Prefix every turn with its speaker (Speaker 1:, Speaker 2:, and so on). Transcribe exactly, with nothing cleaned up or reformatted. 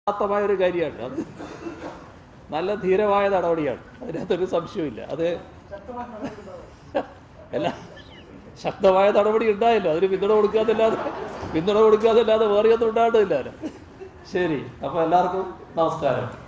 Speaker 1: ഒരു കാര്യമാണ് അത്. നല്ല ധീരമായ നടപടിയാണ്, അതിനകത്തൊരു സംശയമില്ല. അത് അല്ല, ശക്തമായ നടപടി ഉണ്ടായല്ലോ, അതിന് പിന്തുണ കൊടുക്കാതല്ലാതെ പിന്തുണ കൊടുക്കാതല്ലാതെ വേറെ ഒന്നും ഉണ്ടാകേണ്ടതില്ലല്ലോ. ശരി, അപ്പോൾ എല്ലാവർക്കും നമസ്കാരം.